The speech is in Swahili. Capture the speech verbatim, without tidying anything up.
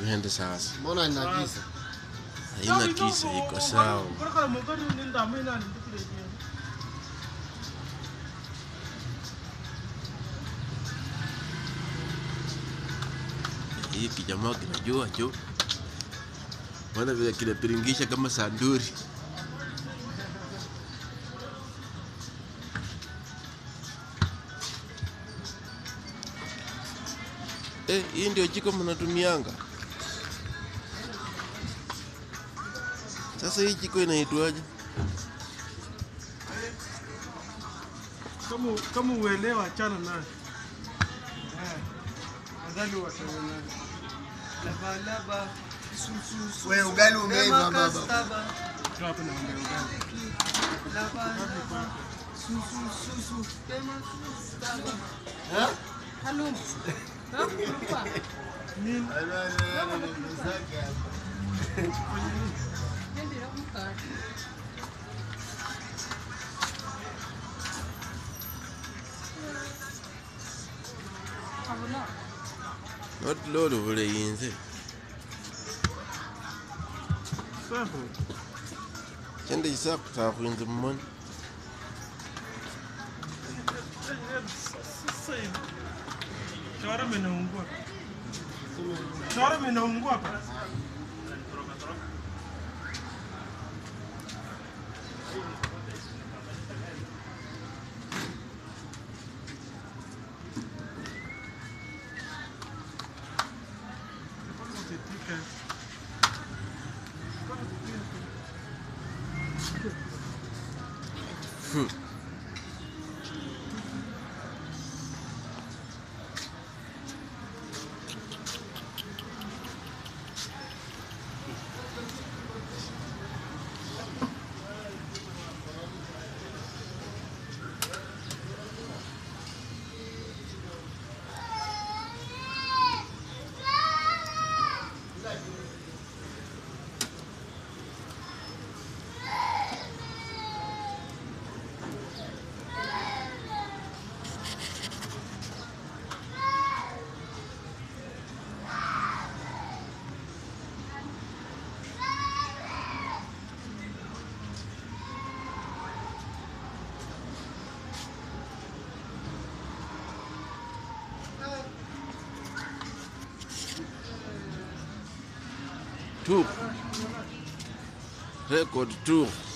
tuende sasa. Mbona ina giza? Haina kisa, iko sawa. Hii kijamaa kinajua jo. Maana vile kinapiringisha kama sanduri. Eh, hii ndio jiko mnatumianga. Sasa hii jiko inaitwaje? Kama kama uelewa achana naye. Eh. Adhali wataona. Laba laba susu. Wewe ugali umeiva baba. Hapo na ugali. Laba laba susu susu. Tema susu. Ha? Halum. Ha? Lupa. Nini? Ana ana mzake hapa. Ndio nakumbuka. Habuna. Not lolo vile yinze. Safi. Chende isa kutafu inze mmoni. Shawarma inaungua. Shawarma inaungua hapa. Hmm. Tour. Record tour.